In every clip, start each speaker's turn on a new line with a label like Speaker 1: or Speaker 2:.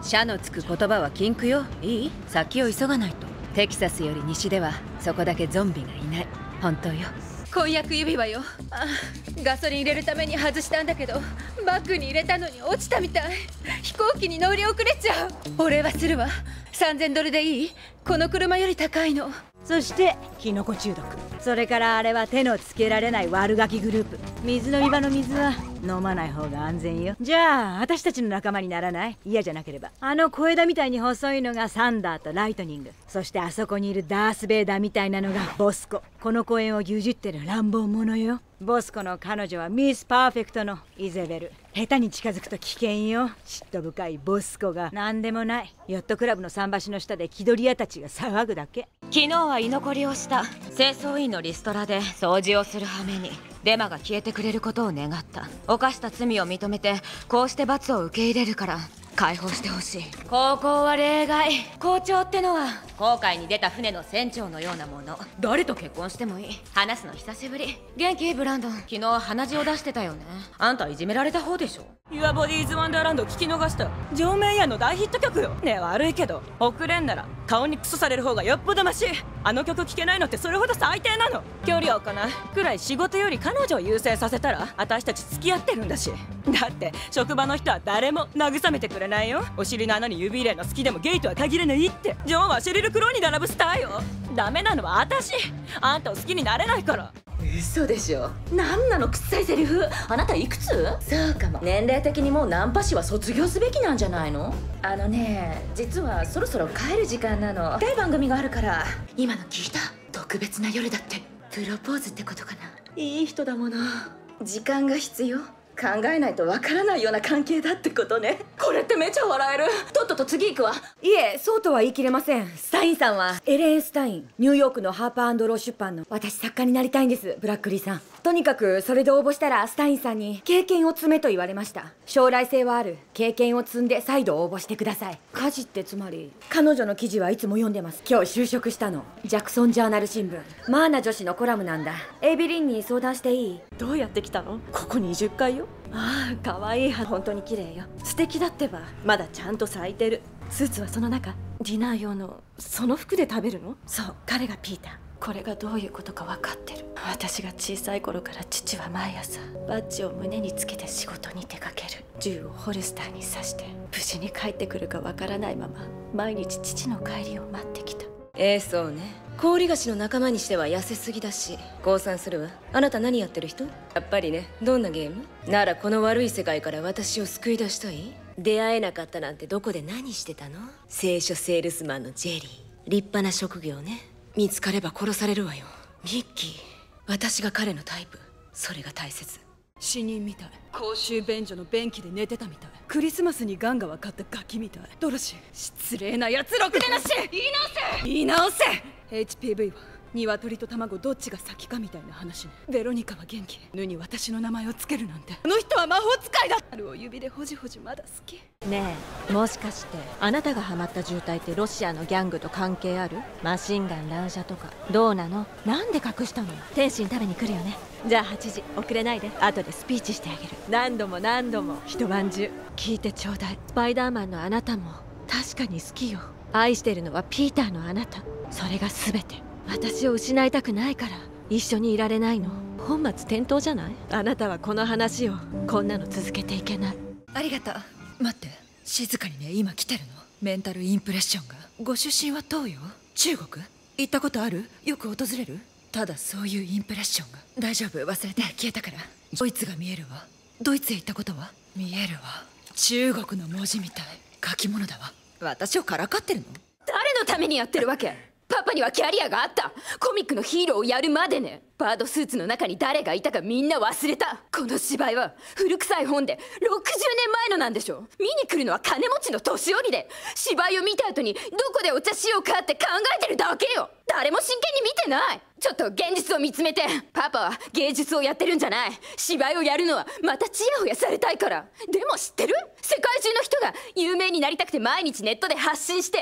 Speaker 1: 社のつく言葉は禁句よ。いい？先を急がないと。テキサスより西ではそこだけゾンビがいない。本当よ。婚約指輪よ。ガソリン入れるために外したんだけど、バッグに入れたのに落ちたみたい。飛行機に乗り遅れちゃう。お礼はするわ。$3000でいい？この車より高いの。
Speaker 2: そしてキノコ中毒。それからあれは手のつけられない悪ガキグループ。水飲み場の水は飲まない方が安全よ。じゃあ私たちの仲間にならない？嫌じゃなければ。あの小枝みたいに細いのがサンダーとライトニング。そしてあそこにいるダース・ベイダーみたいなのがボスコ。この公園を牛耳ってる乱暴者よ。ボスコの彼女はミス・パーフェクトのイゼベル。下手に近づくと危険よ。嫉妬深いボスコが何でもない。ヨットクラブの桟橋の下で気取り屋たちが騒ぐだけ。
Speaker 3: 昨日は居残りをした。清掃員のリストラで掃除をする羽目にデマが消えてくれることを願った。犯した罪を認めてこうして罰を受け入れるから解放してほしい。高校は例外。校長ってのは航海に出た船の船長のようなもの。誰と結婚してもいい。話すの久しぶり。元気？ブランドン。昨日鼻血を出してたよね。あんたいじめられた方でしょ。
Speaker 4: Your Body is Wonderland 聞き逃した。ジョー・メイヤーの大ヒット曲よ。ねえ悪いけど遅れんなら顔にクソされる方がよっぽどマシ。あの曲聴けないのってそれほど最低なの。距離を置かないくらい仕事より彼女を優先させたら私たち付き合ってるんだし。だって職場の人は誰も慰めてくれないよ。お尻の穴に指入れの好きでもゲイとは限らないって。ジョンはシェリル・クローに並ぶスターよ。ダメなのは私。あんたを好きになれないから。
Speaker 5: 嘘でしょ。なんなの臭いセリフ。あなたいくつ？そうかも。年齢的にもうナンパ師は卒業すべきなんじゃないの？あのね、実はそろそろ帰る時間なの。大番組があるから。今の聞いた？特別な夜だって。プロポーズってことかな。いい人だもの。時間が必要。考えないとわからないような関係だってことね。これってめちゃ笑える。とっとと次行くわ。
Speaker 6: いえ、そうとは言い切れません。スタインさんはエレン・スタイン、ニューヨークのハーパー&ロー出版の。私作家になりたいんです、ブラックリーさん。とにかくそれで応募したらスタインさんに経験を積めと言われました。将来性はある。経験を積んで再度応募してください。家事ってつまり？彼女の記事はいつも読んでます。今日就職したの。ジャクソンジャーナル新聞。マーナ女子のコラムなんだ。エイビリンに相談していい？
Speaker 4: どうやって来たの？ここ20階よ。ああ、可愛い。本当に綺麗よ。素敵だってば。まだちゃんと咲いてる。スーツはその中。ディナー用のその服で食べるの？そう、彼がピーター。これがどういうことか分かってる。私が小さい頃から父は毎朝バッジを胸につけて仕事に出かける。銃をホルスターに刺して無事に帰ってくるか分からないまま毎日父の帰りを待ってきた。
Speaker 1: そうね。氷菓子の仲間にしては痩せすぎだし、降参するわ。あなた何やってる人？やっぱりね。どんなゲーム？ならこの悪い世界から私を救い出したい？出会えなかったなんてどこで何してたの？聖書セールスマンのジェリー。立派な職業ね。見つかれば殺されるわよ。ミッキー、私が彼のタイプ。それが大切。
Speaker 4: 死人みたい。公衆便所の便器で寝てたみたい。クリスマスにガンが分かったガキみたい。ドロシー、失礼なやつ。ろくでなし。言い直せ HPV は鶏と卵どっちが先かみたいな話ね。ベロニカは元気。ぬに私の名前をつけるなんて。あの人は魔法使いだ。春を指でほじほじまだ好き。
Speaker 7: ねえ、もしかしてあなたがハマった渋滞ってロシアのギャングと関係ある？マシンガン乱射とかどうなの？なんで隠したの？天津食べに来るよね。じゃあ8時遅れないで。後でスピーチしてあげる。何度も何度も一晩中聞いてちょうだい。スパイダーマンのあなたも確かに好きよ。愛してるのはピーターのあなた。それが全て。私を失いたくないから一緒にいられないの。本末転倒じゃない？あなたはこの話をこんなの続けていけない。
Speaker 8: ありがとう。待って、静かにね。今来てるの。メンタルインプレッションが。ご出身は東洋？中国？行ったことある？よく訪れる？ただそういうインプレッションが。大丈夫、忘れて。消えたから。ドイツが見えるわ。ドイツへ行ったことは？見えるわ。中国の文字みたい。書き物だわ。私をからかってるの？
Speaker 5: 誰のためにやってるわけ？パパにはキャリアがあった。コミックのヒーローをやるまでね。バードスーツの中に誰がいたかみんな忘れた。この芝居は古臭い本で60年前のなんでしょ。見に来るのは金持ちの年寄りで、芝居を見た後にどこでお茶しようかって考えてるだけよ。誰も真剣に見てない。ちょっと現実を見つめて。パパは芸術をやってるんじゃない。芝居をやるのはまたチヤホヤされたいから。でも知ってる？世界中の人が有名になりたくて毎日ネットで発信して、パ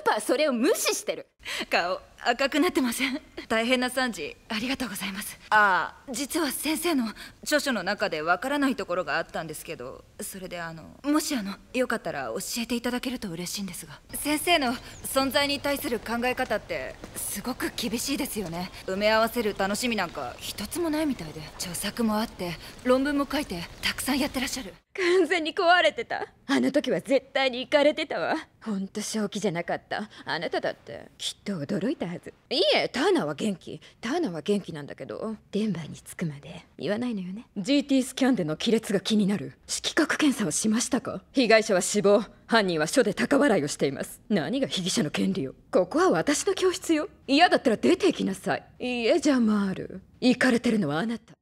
Speaker 5: パはそれを無視してる。
Speaker 8: 顔赤くなってません？大変な惨事ありがとうございます。ああ、実は先生の著書の中でわからないところがあったんですけど、それでもしよかったら教えていただけると嬉しいんですが。先生の存在に対する考え方ってすごく厳しいですよね。埋め合わせる楽しみなんか一つもないみたいで、著作もあって論文も書いてたくさんやってらっしゃる。
Speaker 5: 完全に壊れてた。あの時は絶対にイカれてたわ。ほんと正気じゃなかった。あなただってきっと驚いたはず。いいえ、ターナーは元気。ターナーは元気なんだけど、デンバーに着くまで言わないのよね。 GT スキャンでの亀裂が気になる。色覚検査をしましたか？被害者は死亡、犯人は署で高笑いをしています。何が被疑者の権利よ。ここは私の教室よ。嫌だったら出て行きなさい。いいえ、ジャマール、イカれてるのはあなた。